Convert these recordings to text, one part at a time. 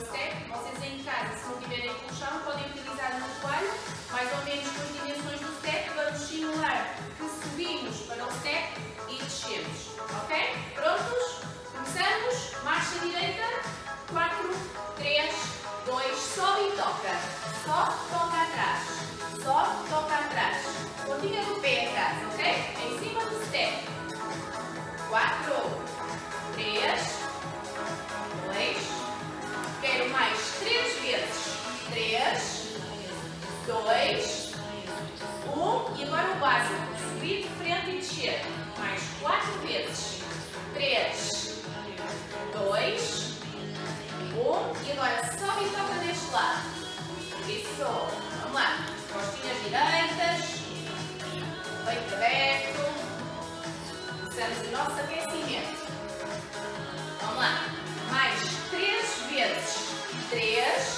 step. Vocês em casa, se não tiverem colchão, podem utilizar uma toalha, mais ou menos com as dimensões do step. Vamos simular que subimos para o step e descemos. Ok? Prontos? Começamos. Marcha direita. 4, 3, 2, sobe e toca. Só toca atrás. Só toca atrás. Pontinha do pé atrás, ok? Em cima do step. 4, 3, 2, quero mais 3 vezes. 3, 2, 1 e agora o básico. Subir de frente e descer. Mais 4 vezes. 3, 2, 1 e agora sobe e toca deste lado. Isso. Vamos lá. Costinhas direitas. Peito aberto. Começamos o nosso aquecimento. Vamos lá. Mais 3 vezes. 3,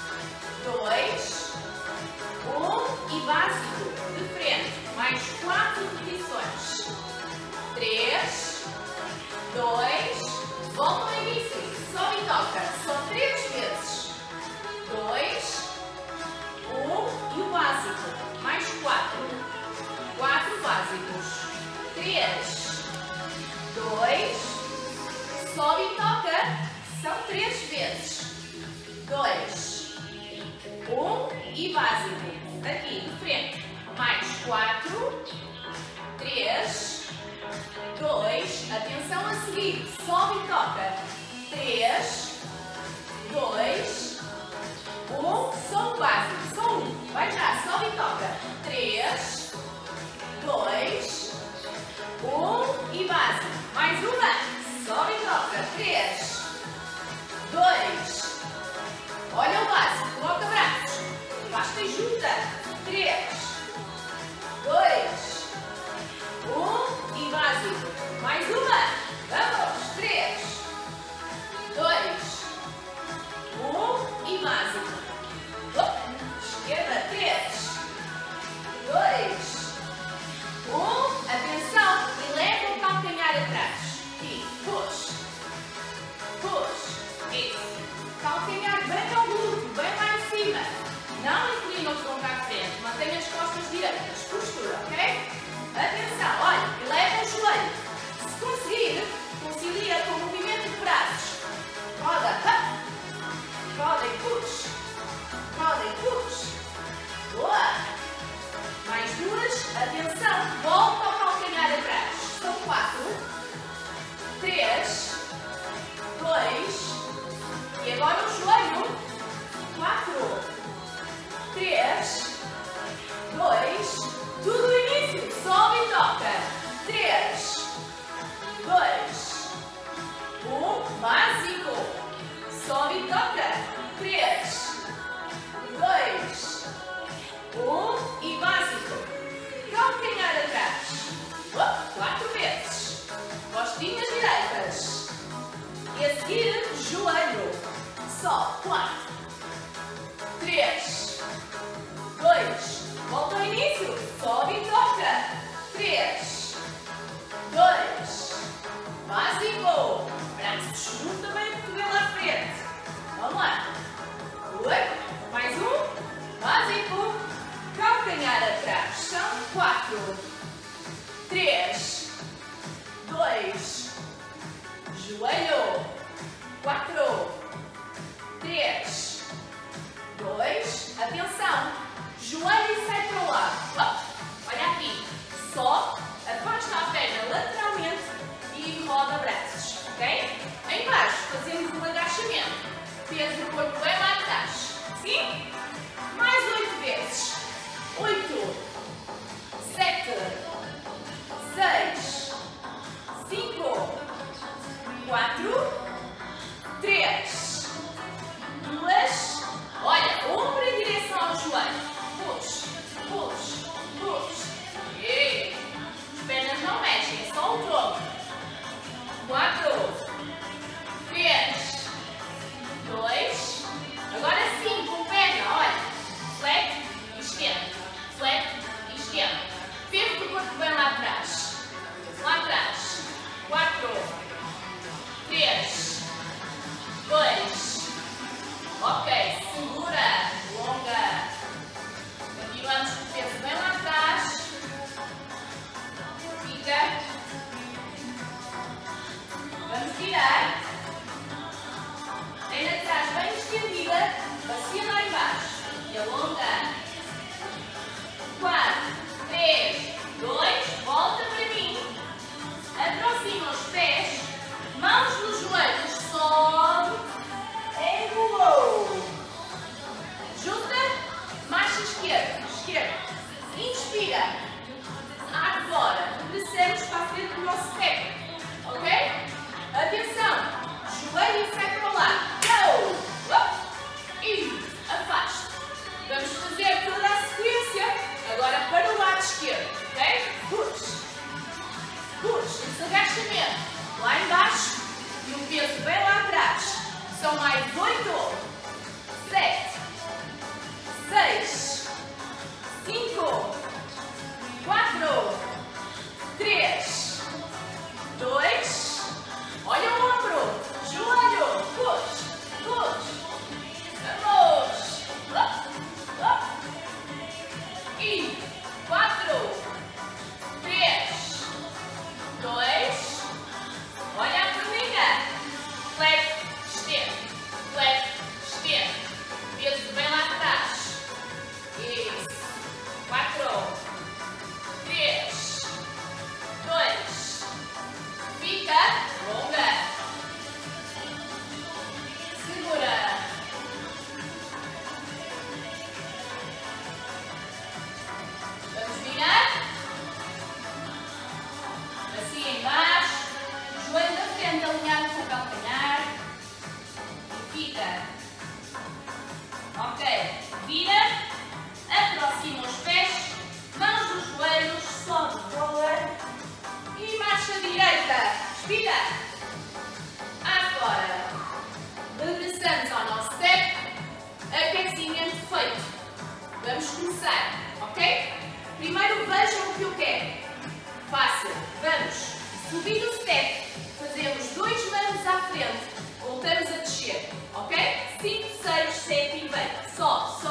2, 1 e básico. De frente. Mais 4 repetições. 3, 2, volta ao início. Sobe e toca. Só 3 vezes. 2, 1 e o básico. Mais 4. 4 básicos. 3, 2, sobe e toca. São 3 vezes. 2, 1 e básico. Aqui, de frente. Mais 4, 3, 2, atenção a seguir. Sobe e toca. 3, 2, 1, só o básico. Só um. Vai já, sobe e toca. 3, 2, 1 e básico. Mais uma. Sobe e toca. 3, 2. Olha o básico. Coloca braços. Basta e junta. 3, 2, 1 e básico. Mais uma. Vamos. 3, 2, 1 e básico. Esquerda. 3, 2, 1. Atenção. E leva o calcanhar atrás. E push. Push. Isso. Calcanhar bem ao glúteo, bem lá em cima. Não inclina o tronco à frente. Mantenha as costas direitas. Postura, ok? Atenção. Olha. E leva o joelho. Se conseguir, concilia com o movimento de braços. Roda. Roda e push. Roda e push. Boa. Mais 2. Atenção. Volta ao calcanhar atrás. São 4. 3, 2, e agora o joelho. 4, 3, 2, tudo no início. Sobe e toca. 3, 2, 1, básico. Sobe e toca. 3, 2, 1 e básico. Calcanhar atrás. 4 vezes. Costinhas direitas. E a seguir, joelho. Só 4, 3, 2, volta ao início. Sobe e toca. 3, 2, básico. Braços junto também, cotovelo à frente. Vamos lá. 8, mais um. Básico. Calcanhar atrás. São 4, 3, 2, joelho. 4, 3, 2, atenção. Joelho e sai para o lado. Olha aqui. Só afasta a perna lateralmente e roda braços. Ok? Em baixo fazemos um agachamento. Peso do corpo bem lá atrás. Sim? Mais 8 vezes. 8, 7, 6, 5, 4, 3, 2, olha, ombro em direção ao joelho. Push, push, push. E as pernas não mexem, é só o tronco. 4, 3, 2, agora sim, com perna, 8, 7, 6, 5, 4, 3, 2, olha o ombro, joelho, push, push, vamos, e 4, 3, 2, olha a perninha, flex, estende, peso bem lá atrás, isso, 4, 3, 2, fica longa, segura, vamos virar, assim embaixo, joelho da frente alinhado com o calcanhar, e fica, ok, vira, aproxima os pés, mãos nos joelhos, sobe o roller e marcha direita, respira, agora, regressamos ao nosso step, aquecimento feito, vamos começar, ok? Primeiro vejam o que eu quero, fácil, vamos, subir o step, fazemos 2 manos à frente, voltamos a descer, ok? 5, 6, 7 e vem, sobe,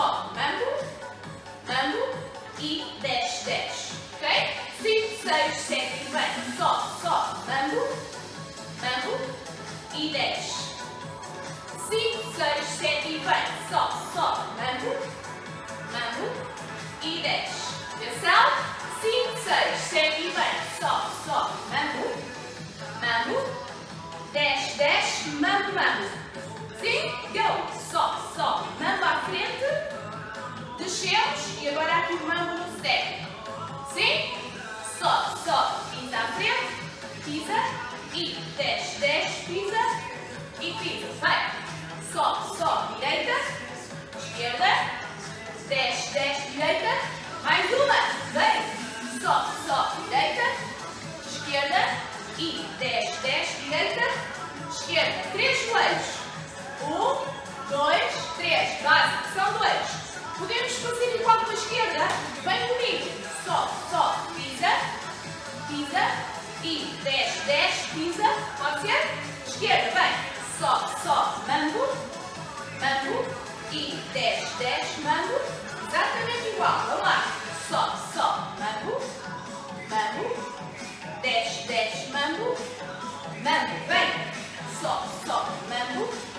mambo e desce, desce, ok? 5, 6, 7 e vem, sobe, mambo e desce. 5, 6, 7 e vem, sobe, mambo e desce. Atenção, 5, 6, 7 e vem, sobe, mambo, desce, desce, mambo. Sim, go, sobe, mambo à frente, descemos e agora aqui o mambo no step. Sim, sobe, pisa à frente, pisa e desce, desce, pisa e pisa. Vai, sobe, direita, esquerda, desce, desce, direita, mais uma, vem, sobe, direita, esquerda e desce, desce, direita, esquerda, 3 joelhos. 1, 2, 3, básico, são 2. Podemos fazer igual com a esquerda, vem comigo, sobe, pisa e desce, desce, pisa, pode ser? Esquerda, vem, sobe, mambo e desce, desce, mambo, exatamente igual, vamos lá, sobe, mambo, desce, desce, mambo, vem, sobe, mambo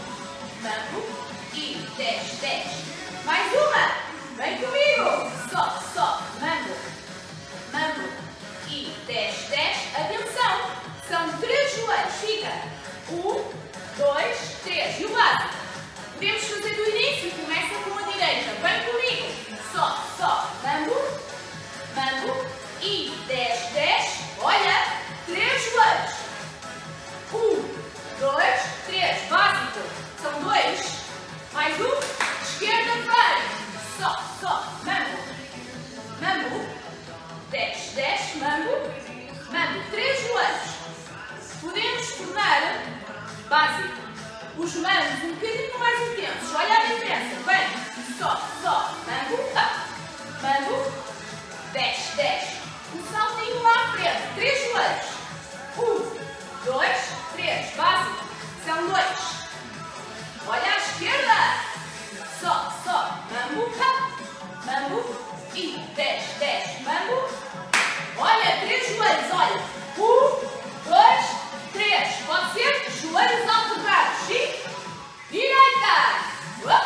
e desce, desce. Mais uma, vem comigo, sobe, mambo e desce, desce. Atenção, são 3 joelhos, fica 1, 2, 3 e o básico. Podemos fazer do início, começa com a direita, vem comigo, sobe, mambo e desce, desce. Olha, 3 joelhos, 1, 2, 3, básico, são 2, mais um, esquerda, vem, sobe, mambo, desce, desce, mambo, 3 joelhos. Podemos tornar básico os mambos um bocadinho mais intensos, olha a diferença, vem, sobe, mambo, desce, desce, um saltinho lá à frente, 3 joelhos, 1, 2, 3, básico, são 2. Olha à esquerda. Sobe, mambo e desce, desce, mambo. Olha, 3 joelhos, olha. 1, 2, 3. Pode ser joelhos alternados, sim? Direita.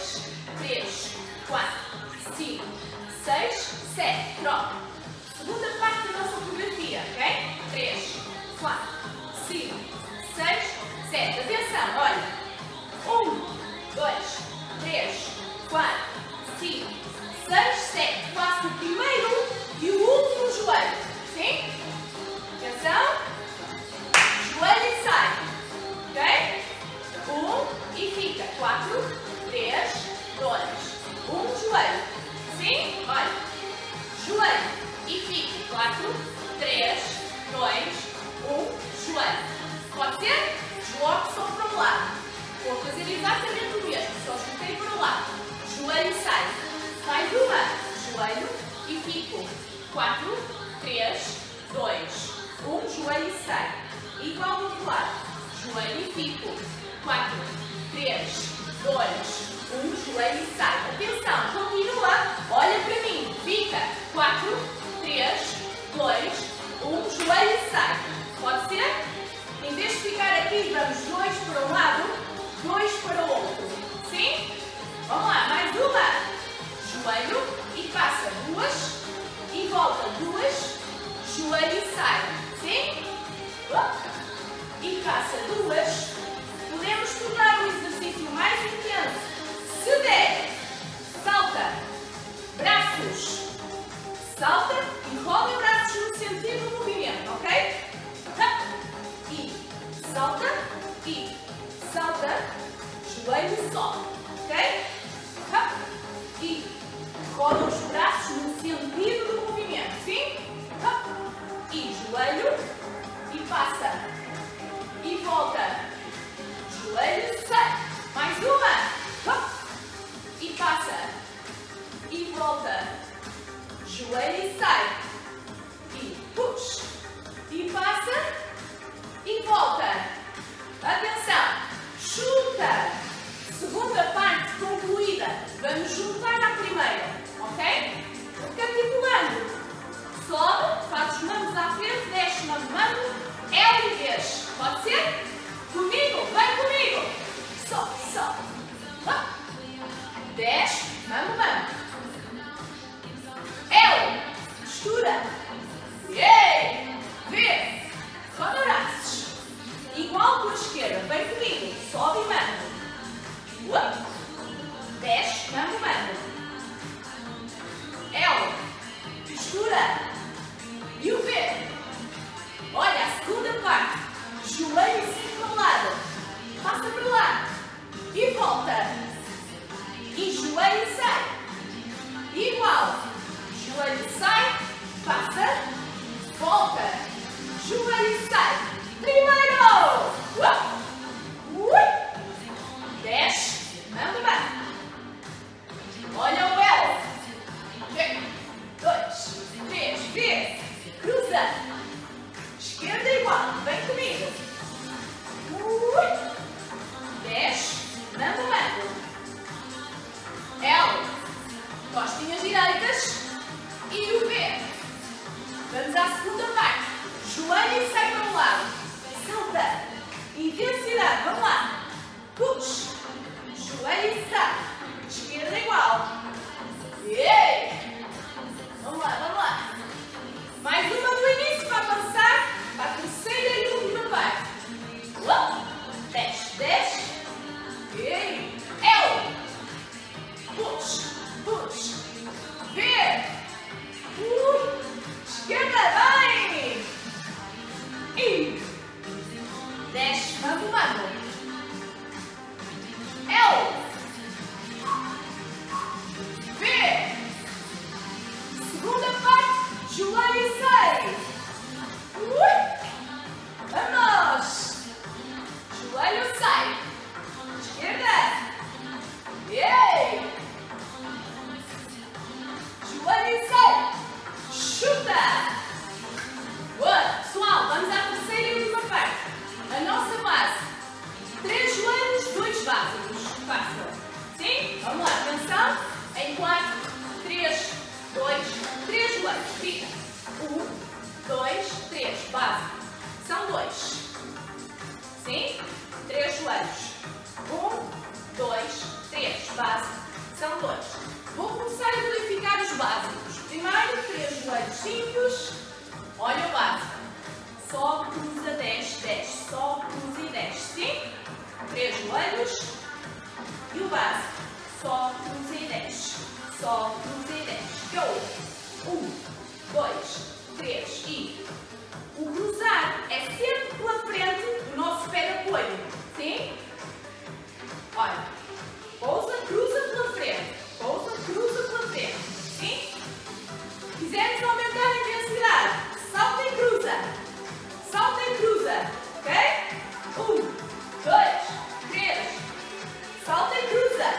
2, 3, 4, 5, 6, 7. Troca. Segunda parte da nossa coreografia, ok? 3, 4, 5, 6, 7. Atenção, olha. 1, 2, 3, 4, 5, 6, 7. Faço o primeiro e o último joelho. Sim? Atenção. Joelho e sai. Ok? 1 e fica. 4, 3, 2, 1. Joelho. Sim? Olha. Joelho e fica. 4, 3, 2, 1. Joelho. Pode ser? Desloque só para o lado. Vou fazer exatamente o mesmo. Só chutei para o lado. Joelho e sai. Mais uma. Joelho e fico. 4, 3, 2, 1. Joelho e sai. Igual do outro lado. Joelho e fico. 4, 3, 2, 1. Joelho e sai. Atenção, continua. Olha para mim. Fica. 4, 3, 2, 1. Joelho e sai. Pode ser? Em vez de ficar aqui, vamos 2 para um lado, 2 para o outro. Sim? Vamos lá, mais uma. Joelho e passa 2 e volta 2. Joelho e sai. Sim? E passa 2. Podemos tornar o exercício mais intenso. Se der, salta, braços, salta e roda braços no sentido do movimento, ok? E salta, joelho e sobe, ok? E roda os braços no sentido do movimento, sim? E joelho e passa e volta, joelho e sai. Mais uma. E passa e volta, joelho e sai. E push. E passa e volta. Atenção. Chuta. Segunda parte concluída. Vamos juntar à primeira. Ok? Recapitulando. Sobe, faz os mãos à frente, desce, mano, L e vez. Pode ser? Comigo, vem comigo. Sobe. Desce, mano. L. Mistura. Ei. V. Roda braços. Igual com a esquerda. Vem comigo. Sobe e mano. Desce, mano. L. Mistura. E o V. Olha, a segunda parte. Joelho sempre para o lado. Passa para lá. E volta. E joelho e sai. Igual. Joelho e sai. Passa. Volta. Joelho e sai. Primeiro. Desce. Manda. Olha o L. 2, 3, V. Cruza. Esquerda igual. Vem comigo. Desce. Manda. L. Costinhas direitas. E o V. Vamos à segunda parte. Joelho e sai para um lado. Salta. Intensidade. Vamos lá. Push. Joelho e sai. Esquerda igual. Ei! Vamos lá. Mais uma do início para avançar para a terceira e última parte. Desce. Ei! L. Push. V. Esquerda, vai! E desce, mano. L. V. Segunda parte, joelho e sai. Vamos! Joelho sai. Esquerda. Ei! Joelho e sai. Chuta! Boa! Pessoal, vamos à terceira e última parte. A nossa base. 3 joelhos, 2 básicos. Fácil. Sim? Vamos lá, atenção. Em 4, 3, 2, 3 joelhos. Fica. 1, 2, 3. Básico. São 2. Sim? 3 joelhos. 1, 2, 3. base são 2. Vou começar a codificar os básicos. Primeiro, 3 joelhos simples. Olha o básico. Sobe, cruza, desce, desce. Sobe, cruza e desce. Sim? 3 joelhos. E o básico. Sobe, cruza e desce. Sobe, cruza e desce. Go! 1, 2, 3 e... O cruzar é sempre pela frente do nosso pé de apoio. Sim? Olha. Pousa, cruza pela frente. Pousa, cruza pela frente. Sim? Quisermos aumentar a intensidade, salta e cruza. Salta e cruza. Ok? 1, 2, 3. Salta e cruza.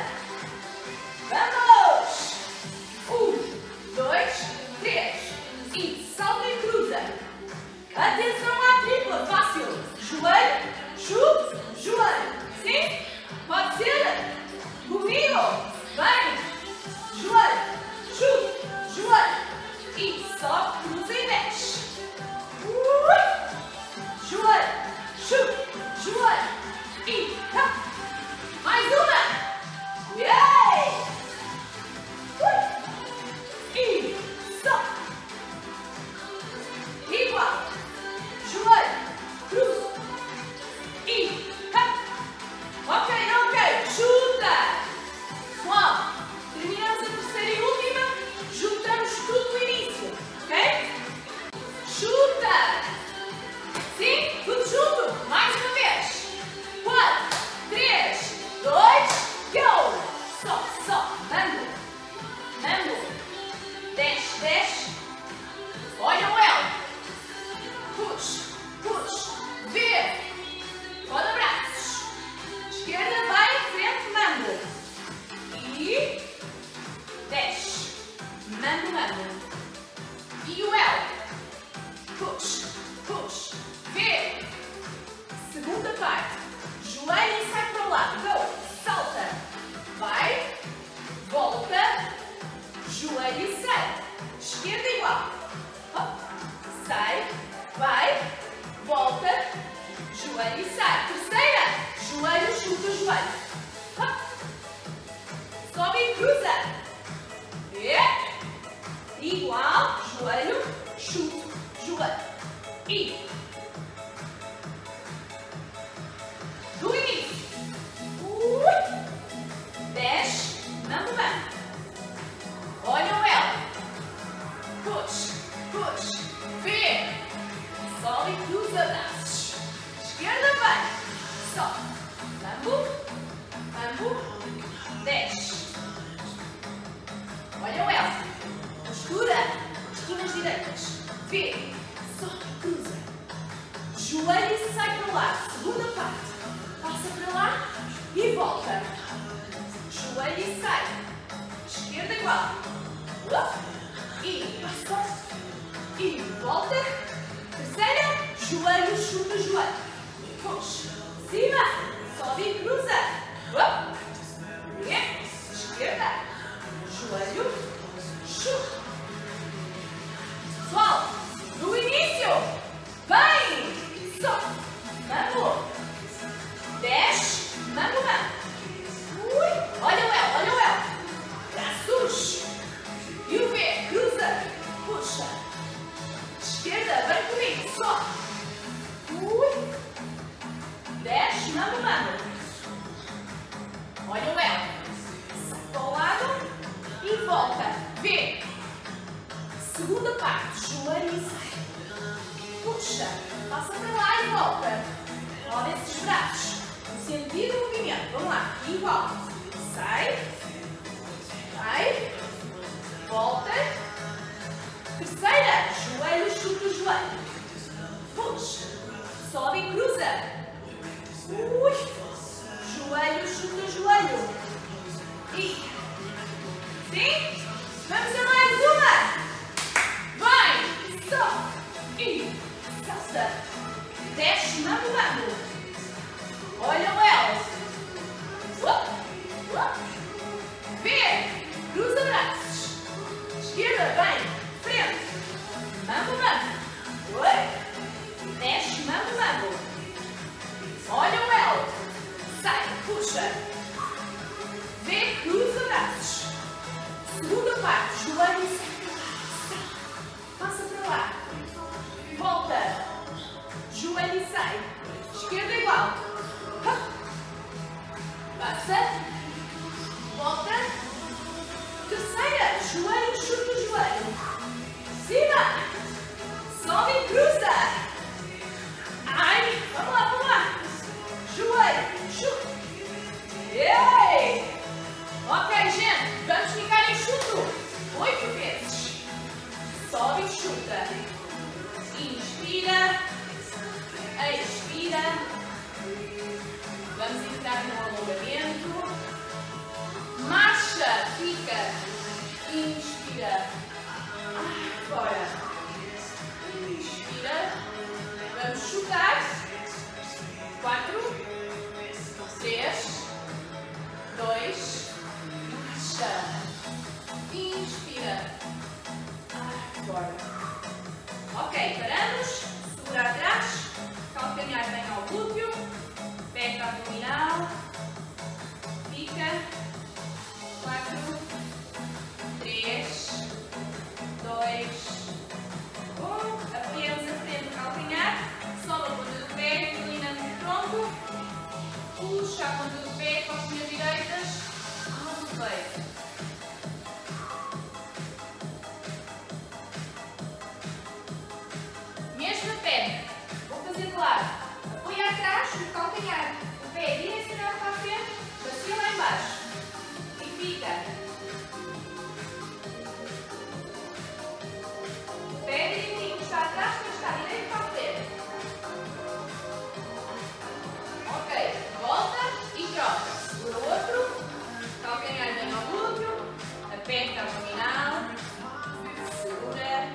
Vamos! 1, 2, 3. E salta e cruza. Atenção à tripla. Fácil. Joelho, chute, joelho. Sim? Pode ser? Comigo. Vem. Joelho, chute, joelho. E sobe, cruza e desce. Joelho, chute, joelho. E mais uma. Yay! E sobe. Igual. Joelho, cruza. E ok, ok. Chuta. Pessoal, terminamos a terceira e última. Juntamos tudo no início. Ok? Chuta. Sim? Tudo junto. Mais uma vez. 4, 3, 2, go. Sobe, sobe. Mambo. Mambo. Desce, desce. Olha o L. Push, push. Vê. Roda braços. Esquerda vai em frente, mambo. E desce. Mambo, mambo. E o L. Push, push. Vê. Segunda parte. Joelho e sai para o lado. Go. Salta. Vai. Volta. Joelho e sai. Esquerda igual. Hop. Sai. Vai. Volta. Joelho e sai. Terceira. Joelho, chuta, joelho. Hop. Sobe e cruza. Igual. Joelho, chute, joelho. E do início. Desce. Mambo, mambo. Olha o L. Push, push. Vê. Sobe e cruza braços. Esquerda vai. Sobe. Mambo. Mambo. Desce. Olha o L. Postura. Esquinas direitas. Vê. Sobe e cruza. Joelho e sai para lá. Segunda parte. Passa para lá e volta. Joelho e sai. Esquerda igual. E passa. E volta. Terceira. Joelho, chuta, joelho. Push. Cima. Sobe e cruza. Esquerda. Joelho. Chuta. Pessoal, do início. Vem. Sobe. Mambo. Desce. Mambo, mambo. Olha o L, olha o L. Braços. E o V. Cruza. Puxa. Esquerda, vem comigo. Sobe. Desce, mambo, mambo. Olha o L. Sai para o lado e volta. V. Segunda parte. Joelho e sai. Puxa. Passa para lá e volta. Roda esses braços. No sentido do movimento. Vamos lá. Igual. Sai. Vai. Volta. Terceira. Joelho, chuta o joelho. Puxa. Sobe e cruza. Joelho, chuta o joelho. E. Sim? Vamos a mais uma. Vai. Sobe. E. Salta. Desce, mambo, mambo. Olha o L. Vê. Cruza braços. Esquerda, vem. Frente. Mambo, mambo. Desce, mambo, mambo. Olha o L. Sai, puxa. Vê, cruza. passos. Segunda parte, joelho e sai. Passa para lá. Volta. Joelho e sai. Esquerda igual. Passa. Volta. Terceira. Joelho, chuta o joelho. Cima. Sobe e cruza. Ai. Vamos lá, vamos lá. Joelho, chuta. Ei. Ok, gente. Vamos ficar em chuto. 8 vezes. Sobe e chuta. Inspira. Expira. Vamos entrar no alongamento. Marcha. Fica. Inspira. Fora. Inspira. Vamos chutar. 4, 3, 2, marcha. Inspira. Fora. Ok, paramos. Segura atrás. Calcanhar bem ao glúteo. Pega abdominal. Fica. 4, 3, 2, 1. Apoiamos a frente do calcanhar. Sobe a ponta do pé. Inclinamos o tronco. Puxa a ponta do pé. Costinhas direitas. Ao peito. Mesma perna. Vou fazer de lado. Apoia atrás o calcanhar. O pé direcionado para a frente. Bacia lá embaixo. E fica. O pé direitinho está atrás, mas está direito para a frente. Ok. Volta e troca. Segura o outro. Calcanhar bem ao glúteo. Aperta a abdominal. Segura.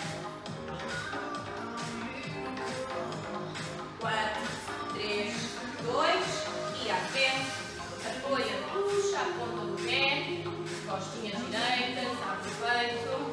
4, 3, 2 e à frente. Apoia, puxa a ponta do pé. Costinhas direitas, abre o peito.